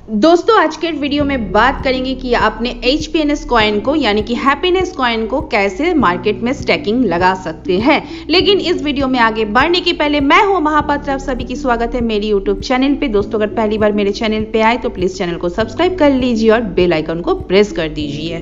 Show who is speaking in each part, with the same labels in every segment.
Speaker 1: दोस्तों आज के वीडियो में बात करेंगे कि आपने HPNS कॉइन को यानी कि हैप्पीनेस कॉइन को कैसे मार्केट में स्टैकिंग लगा सकते हैं। लेकिन इस वीडियो में आगे बढ़ने के पहले मैं हूं महापात्र, आप सभी की स्वागत है मेरी यूट्यूब चैनल पे। दोस्तों अगर पहली बार मेरे चैनल पे आए तो प्लीज चैनल को सब्सक्राइब कर लीजिए और बेल आइकन को प्रेस कर दीजिए।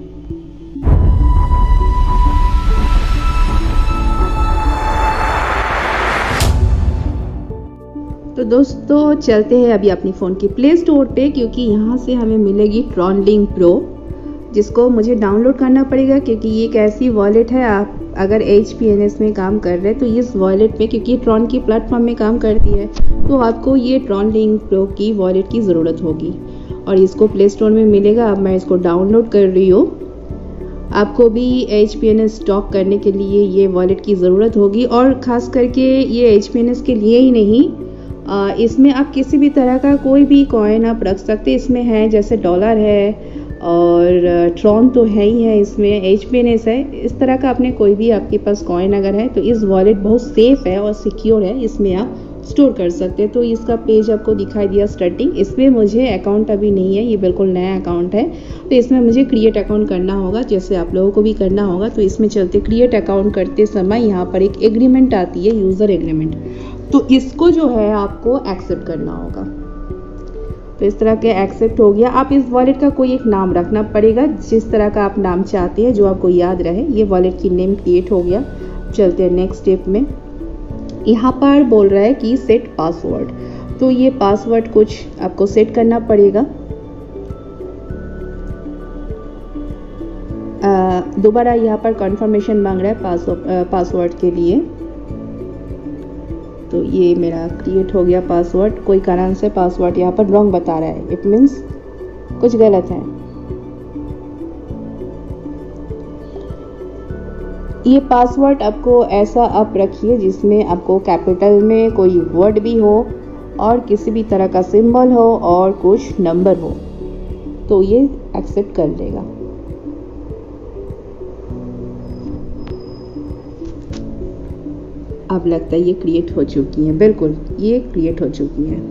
Speaker 1: तो दोस्तों चलते हैं अभी अपनी फ़ोन की प्ले स्टोर पे, क्योंकि यहाँ से हमें मिलेगी ट्रॉनलिंक प्रो, जिसको मुझे डाउनलोड करना पड़ेगा क्योंकि ये एक ऐसी वॉलेट है। आप अगर HPNS में काम कर रहे हैं तो इस वॉलेट में, क्योंकि ट्रॉन की प्लेटफॉर्म में काम करती है, तो आपको ये ट्रॉनलिंक प्रो की वॉलेट की ज़रूरत होगी और इसको प्ले स्टोर में मिलेगा। अब मैं इसको डाउनलोड कर रही हूँ। आपको भी HPNS स्टॉक करने के लिए ये वॉलेट की ज़रूरत होगी और ख़ास करके ये HPNS के लिए ही नहीं, इसमें आप किसी भी तरह का कोई भी कॉइन आप रख सकते हैं। इसमें है जैसे डॉलर है और ट्रॉन तो है ही है, इसमें HPNS है। इस तरह का अपने कोई भी आपके पास कॉइन अगर है तो इस वॉलेट बहुत सेफ है और सिक्योर है, इसमें आप स्टोर कर सकते हैं। तो इसका पेज आपको दिखाई दिया स्टार्टिंग। इसमें मुझे अकाउंट अभी नहीं है, ये बिल्कुल नया अकाउंट है, तो इसमें मुझे क्रिएट अकाउंट करना होगा, जैसे आप लोगों को भी करना होगा। तो इसमें चलते क्रिएट अकाउंट करते समय यहाँ पर एक एग्रीमेंट आती है, यूज़र एग्रीमेंट, तो इसको जो है आपको एक्सेप्ट करना होगा। तो इस तरह के एक्सेप्ट हो गया। आप इस वॉलेट का कोई एक नाम रखना पड़ेगा, जिस तरह का आप नाम चाहते हैं जो आपको याद रहे। ये वॉलेट की नेम क्रिएट हो गया। चलते हैं नेक्स्ट स्टेप में। यहाँ पर बोल रहा है कि सेट पासवर्ड, तो ये पासवर्ड कुछ आपको सेट करना पड़ेगा। दोबारा यहाँ पर कंफर्मेशन मांग रहा है पासवर्ड के लिए। तो ये मेरा क्रिएट हो गया पासवर्ड। कोई कारण से पासवर्ड यहाँ पर रॉन्ग बता रहा है, इट मीन्स कुछ गलत है। ये पासवर्ड आपको ऐसा आप रखिए जिसमें आपको कैपिटल में कोई वर्ड भी हो और किसी भी तरह का सिंबल हो और कुछ नंबर हो, तो ये एक्सेप्ट कर लेगा। अब लगता है ये क्रिएट हो चुकी है, बिल्कुल ये क्रिएट हो चुकी है।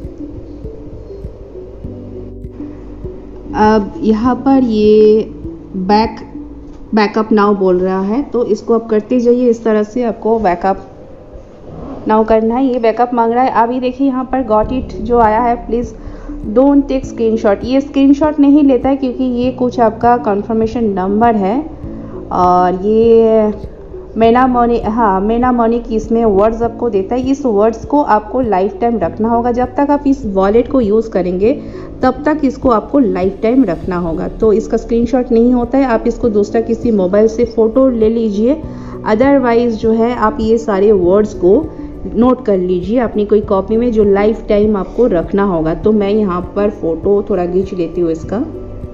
Speaker 1: अब यहाँ पर ये बैकअप नाउ बोल रहा है, तो इसको आप करते जाइए। इस तरह से आपको बैकअप नाउ करना है। ये बैकअप मांग रहा है। अभी देखिए यहाँ पर गॉट इट जो आया है, प्लीज़ डोंट टेक स्क्रीनशॉट। ये स्क्रीनशॉट नहीं लेता है क्योंकि ये कुछ आपका कंफर्मेशन नंबर है और ये मेना मनी की इसमें वर्ड्स आपको देता है। इस वर्ड्स को आपको लाइफ टाइम रखना होगा। जब तक आप इस वॉलेट को यूज़ करेंगे तब तक इसको आपको लाइफ टाइम रखना होगा। तो इसका स्क्रीनशॉट नहीं होता है, आप इसको दूसरा किसी मोबाइल से फ़ोटो ले लीजिए। अदरवाइज़ जो है आप ये सारे वर्ड्स को नोट कर लीजिए अपनी कोई कॉपी में, जो लाइफ टाइम आपको रखना होगा। तो मैं यहाँ पर फ़ोटो थोड़ा खींच लेती हूँ इसका।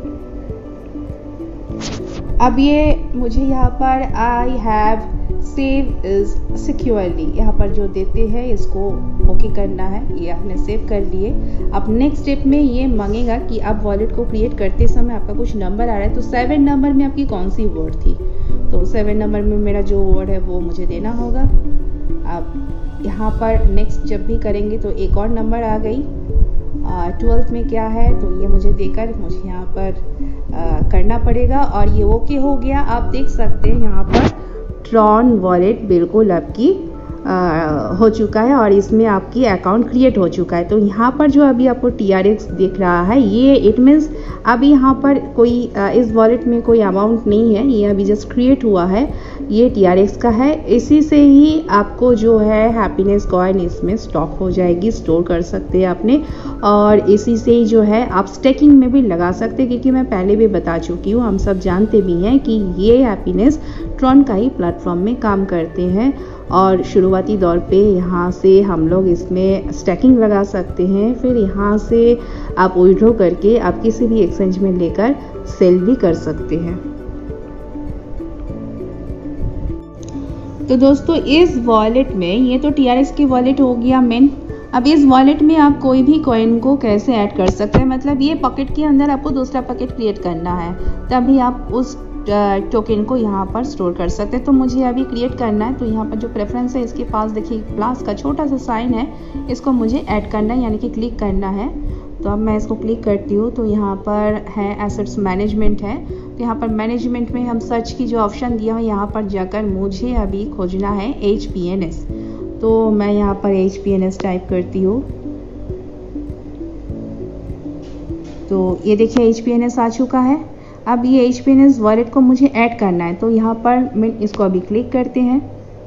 Speaker 1: अब ये मुझे यहाँ पर I have save is securely यहाँ पर जो देते हैं इसको ओके करना है। ये आपने सेव कर लिए। अब नेक्स्ट स्टेप में ये मांगेगा कि आप वॉलेट को क्रिएट करते समय आपका कुछ नंबर आ रहा है, तो 7 नंबर में आपकी कौन सी वर्ड थी, तो 7 नंबर में मेरा जो वर्ड है वो मुझे देना होगा। अब यहाँ पर नेक्स्ट जब भी करेंगे तो एक और नंबर आ गई। 12th में क्या है तो ये मुझे देकर मुझे यहाँ पर करना पड़ेगा और ये ओके हो गया। आप देख सकते हैं यहाँ पर ट्रॉन वॉलेट बिल्कुल आपकी हो चुका है और इसमें आपकी अकाउंट क्रिएट हो चुका है। तो यहाँ पर जो अभी आपको TRX दिख रहा है, ये इट मीन्स अभी यहाँ पर कोई इस वॉलेट में कोई अमाउंट नहीं है, ये अभी जस्ट क्रिएट हुआ है, ये TRX का है। इसी से ही आपको जो है हैप्पीनेस कॉइन इसमें स्टॉक हो जाएगी, स्टोर कर सकते हैं आपने, और इसी से ही जो है आप स्टेकिंग में भी लगा सकते हैं। क्योंकि मैं पहले भी बता चुकी हूँ, हम सब जानते भी हैं कि ये हैप्पीनेस ट्रॉन का ही प्लेटफॉर्म में काम करते हैं और शुरुआती दौर पे यहाँ से हम लोग इसमें स्टैकिंग लगा सकते हैं। फिर यहाँ से आप विड्रॉ करके आप किसी भी एक्सचेंज में लेकर सेल भी कर सकते हैं। तो दोस्तों इस वॉलेट में, ये तो TRX की वॉलेट हो गया मेन। अब इस वॉलेट में आप कोई भी कॉइन को कैसे ऐड कर सकते हैं, मतलब ये पॉकेट के अंदर आपको दूसरा पॉकेट क्रिएट करना है, तभी आप उस टोकन को यहाँ पर स्टोर कर सकते हैं। तो मुझे अभी क्रिएट करना है, तो यहाँ पर जो प्रेफरेंस है इसके पास देखिए प्लस का छोटा सा साइन है, इसको मुझे ऐड करना है यानी कि क्लिक करना है। तो अब मैं इसको क्लिक करती हूँ तो यहाँ पर है एसेट्स मैनेजमेंट है। तो यहाँ पर मैनेजमेंट में हम सर्च की जो ऑप्शन दिया है यहाँ पर जाकर मुझे अभी खोजना है HPNS। तो मैं यहाँ पर HPNS टाइप करती हूँ। तो ये देखिए HPNS आ चुका है। अब ये HPNS वॉलेट को मुझे ऐड करना है, तो यहाँ पर मैं इसको अभी क्लिक करते हैं।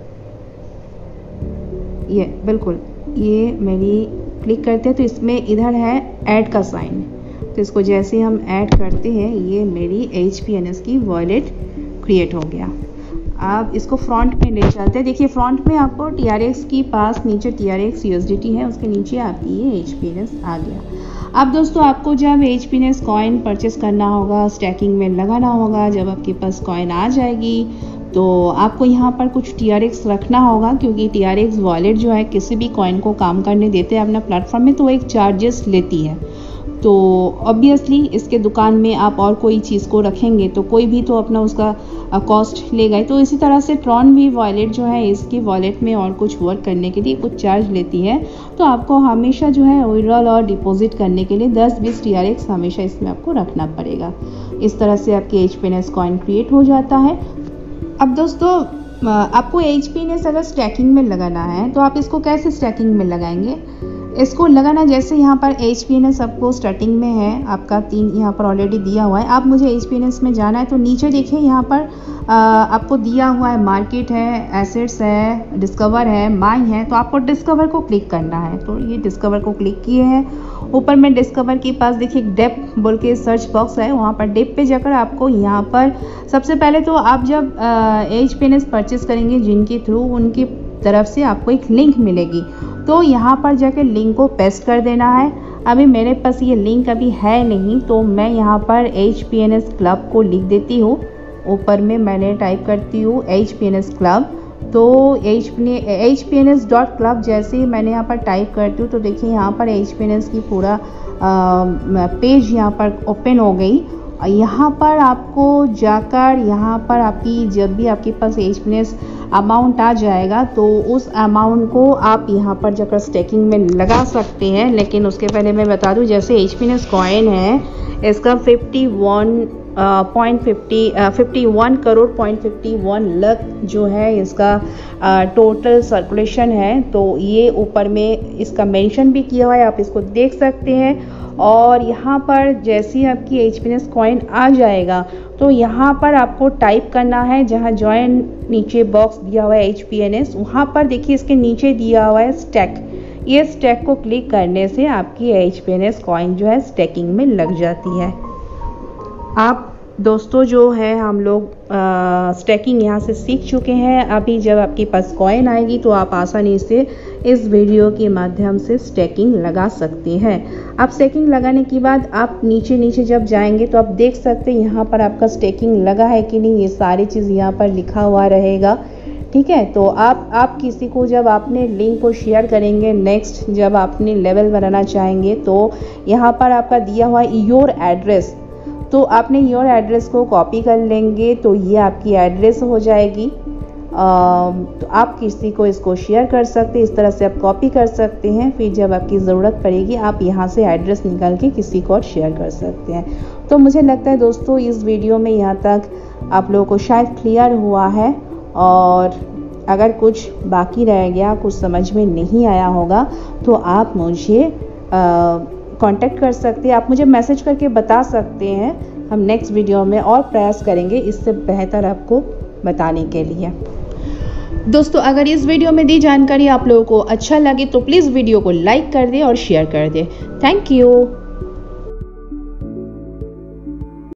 Speaker 1: ये बिल्कुल ये मेरी क्लिक करते हैं तो इसमें इधर है ऐड का साइन, तो इसको जैसे हम ऐड करते हैं ये मेरी HPNS की वॉलेट क्रिएट हो गया। अब इसको फ्रंट में ले चलते हैं। देखिए फ्रंट में आपको TRX की पास नीचे TRX USDT है, उसके नीचे आपकी ये HPNS आ गया। अब दोस्तों आपको जब HPNS कॉइन परचेस करना होगा, स्टैकिंग में लगाना होगा, जब आपके पास कॉइन आ जाएगी तो आपको यहाँ पर कुछ TRX रखना होगा, क्योंकि TRX वॉलेट जो है किसी भी कॉइन को काम करने देते हैं अपना प्लेटफॉर्म में तो एक चार्जेस लेती है। तो ऑब्वियसली इसके दुकान में आप और कोई चीज़ को रखेंगे तो कोई भी तो अपना उसका कॉस्ट लेगा। तो इसी तरह से ट्रॉन भी वॉलेट जो है इसकी वॉलेट में और कुछ वर्क करने के लिए कुछ चार्ज लेती है। तो आपको हमेशा जो है विड्रॉल और डिपॉजिट करने के लिए 10-20 TRX हमेशा इसमें आपको रखना पड़ेगा। इस तरह से आपके HPNS कॉइन क्रिएट हो जाता है। अब दोस्तों आपको HPNS अगर स्टैकिंग में लगाना है तो आप इसको कैसे स्टैकिंग में लगाएंगे? इसको लगाना जैसे यहाँ पर HPNS आपको स्टार्टिंग में है, आपका 3 यहाँ पर ऑलरेडी दिया हुआ है। आप मुझे HPNS में जाना है तो नीचे देखिए यहाँ पर आपको दिया हुआ है मार्केट है, एसेट्स है, डिस्कवर है, माई है। तो आपको डिस्कवर को क्लिक करना है, तो ये डिस्कवर को क्लिक किए हैं। ऊपर में डिस्कवर के पास देखिए डेप बोल के सर्च बॉक्स है, वहाँ पर डेप पे जाकर आपको यहाँ पर सबसे पहले तो आप जब HPNS परचेस करेंगे जिनके थ्रू उनकी तरफ से आपको एक लिंक मिलेगी, तो यहाँ पर जाकर लिंक को पेस्ट कर देना है। अभी मेरे पास ये लिंक अभी है नहीं तो मैं यहाँ पर HPNS क्लब को लिख देती हूँ। ऊपर में मैंने टाइप करती हूँ HPNS क्लब। तो HPNS.club जैसे ही मैंने यहाँ पर टाइप करती हूँ तो देखिए यहाँ पर HPNS की पूरा पेज यहाँ पर ओपन हो गई। यहाँ पर आपको जाकर यहाँ पर आपकी जब भी आपके पास HPNS अमाउंट आ जाएगा तो उस अमाउंट को आप यहाँ पर जाकर स्टेकिंग में लगा सकते हैं। लेकिन उसके पहले मैं बता दूँ, जैसे HPNS कॉइन है इसका 51 करोड़ 51 लाख जो है इसका टोटल सर्कुलेशन है। तो ये ऊपर में इसका मेंशन भी किया हुआ है, आप इसको देख सकते हैं। और यहाँ पर जैसे ही आपकी HPNS कॉइन आ जाएगा तो यहाँ पर आपको टाइप करना है, जहाँ जॉइन नीचे बॉक्स दिया हुआ है HPNS, वहाँ पर देखिए इसके नीचे दिया हुआ है स्टैक। ये स्टैक को क्लिक करने से आपकी HPNS कॉइन जो है स्टैकिंग में लग जाती है। आप दोस्तों जो है हम लोग स्टैकिंग यहाँ से सीख चुके हैं। अभी जब आपके पास कॉइन आएगी तो आप आसानी से इस वीडियो के माध्यम से स्टैकिंग लगा सकते हैं। अब स्टैकिंग लगाने के बाद आप नीचे जब जाएंगे तो आप देख सकते हैं यहाँ पर आपका स्टैकिंग लगा है कि नहीं, ये सारी चीज़ यहाँ पर लिखा हुआ रहेगा। ठीक है, तो आप किसी को जब आपने लिंक को शेयर करेंगे, नेक्स्ट जब आपने लेवल बनाना चाहेंगे तो यहाँ पर आपका दिया हुआ योर एड्रेस, तो आपने योर एड्रेस को कॉपी कर लेंगे तो ये आपकी एड्रेस हो जाएगी। तो आप किसी को इसको शेयर कर सकते हैं, इस तरह से आप कॉपी कर सकते हैं। फिर जब आपकी ज़रूरत पड़ेगी आप यहाँ से एड्रेस निकाल के किसी को और शेयर कर सकते हैं। तो मुझे लगता है दोस्तों इस वीडियो में यहाँ तक आप लोगों को शायद क्लियर हुआ है, और अगर कुछ बाकी रह गया, कुछ समझ में नहीं आया होगा तो आप मुझे कांटेक्ट कर सकते हैं, आप मुझे मैसेज करके बता सकते हैं। हम नेक्स्ट वीडियो में और प्रयास करेंगे इससे बेहतर आपको बताने के लिए। दोस्तों अगर इस वीडियो में दी जानकारी आप लोगों को अच्छा लगे तो प्लीज़ वीडियो को लाइक कर दें और शेयर कर दें। Thank you.